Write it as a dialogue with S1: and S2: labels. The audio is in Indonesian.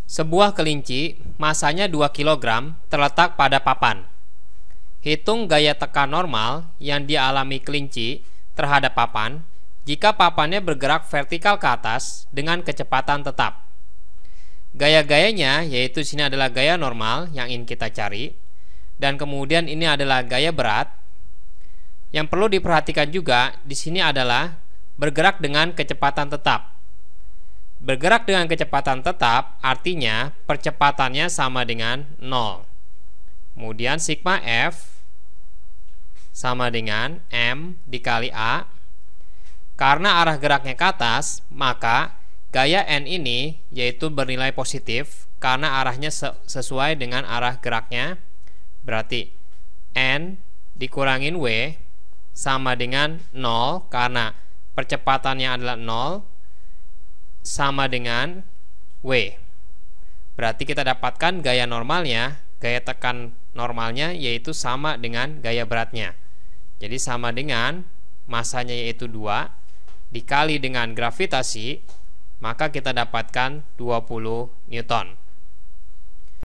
S1: Sebuah kelinci, masanya 2 kg, terletak pada papan. Hitung gaya tekan normal yang dialami kelinci terhadap papan jika papannya bergerak vertikal ke atas dengan kecepatan tetap. Gaya-gayanya yaitu sini adalah gaya normal yang ingin kita cari, dan kemudian ini adalah gaya berat. Yang perlu diperhatikan juga di sini adalah bergerak dengan kecepatan tetap. Bergerak dengan kecepatan tetap artinya percepatannya sama dengan 0. Kemudian sigma F sama dengan M dikali A. Karena arah geraknya ke atas, maka gaya N ini yaitu bernilai positif karena arahnya sesuai dengan arah geraknya. Berarti N dikurangin W sama dengan 0 karena percepatannya adalah 0 sama dengan W. Berarti kita dapatkan gaya normalnya, gaya tekan normalnya yaitu sama dengan gaya beratnya. Jadi sama dengan masanya yaitu 2 dikali dengan gravitasi, maka kita dapatkan 20 Newton.